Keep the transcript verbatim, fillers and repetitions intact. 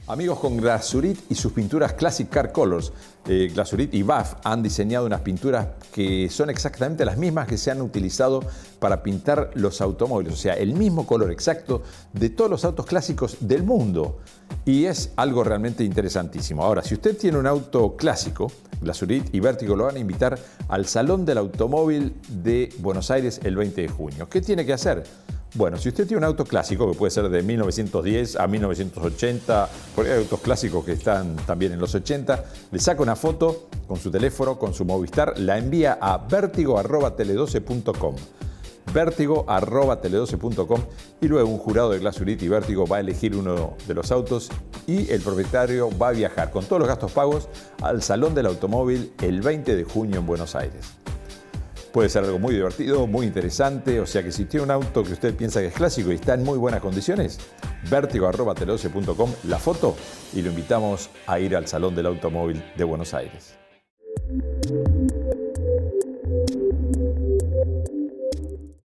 Amigos, con Glasurit y sus pinturas Classic Car Colors, eh, Glasurit y B A F han diseñado unas pinturas que son exactamente las mismas que se han utilizado para pintar los automóviles, o sea, el mismo color exacto de todos los autos clásicos del mundo. Y es algo realmente interesantísimo. Ahora, si usted tiene un auto clásico, Glasurit y Vertigo lo van a invitar al Salón del Automóvil de Buenos Aires el veinte de junio. ¿Qué tiene que hacer? Bueno, si usted tiene un auto clásico, que puede ser de mil novecientos diez a mil novecientos ochenta, porque hay autos clásicos que están también en los ochenta, le saca una foto con su teléfono, con su Movistar, la envía a vertigo arroba tele doce punto com. vertigo arroba tele doce punto com y luego un jurado de Glasurit y Vertigo va a elegir uno de los autos y el propietario va a viajar con todos los gastos pagos al Salón del Automóvil el veinte de junio en Buenos Aires. Puede ser algo muy divertido, muy interesante, o sea que si tiene un auto que usted piensa que es clásico y está en muy buenas condiciones, vertigo arroba tele doce punto com, la foto, y lo invitamos a ir al Salón del Automóvil de Buenos Aires.